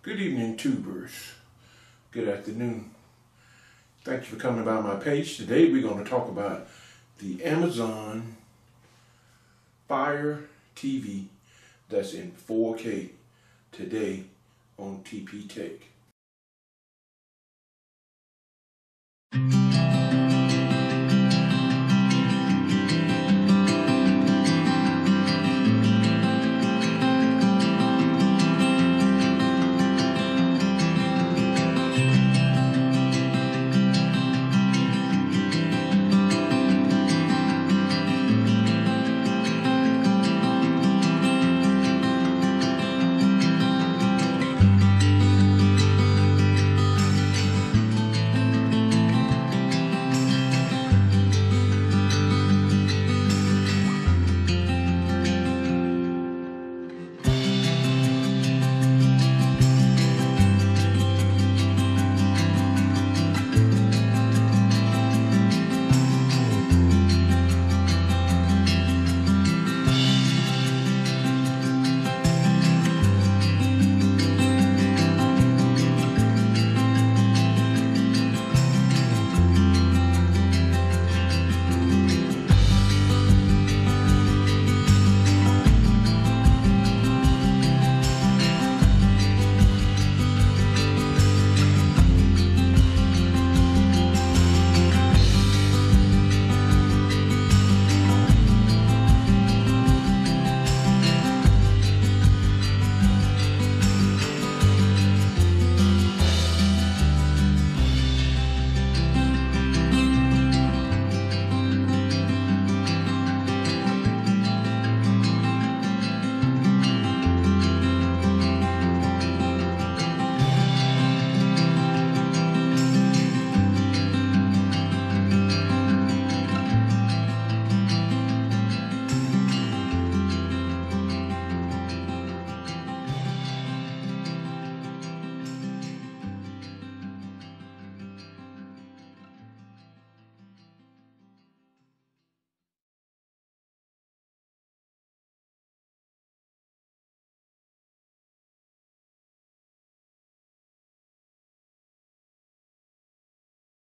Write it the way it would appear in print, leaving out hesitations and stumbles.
Good evening, tubers. Good afternoon. Thank you for coming by my page. Today we're going to talk about the Amazon Fire TV that's in 4K today on TP Tech.